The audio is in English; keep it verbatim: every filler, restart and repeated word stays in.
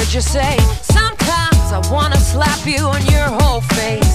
heard you say, sometimes I wanna slap you on your whole face.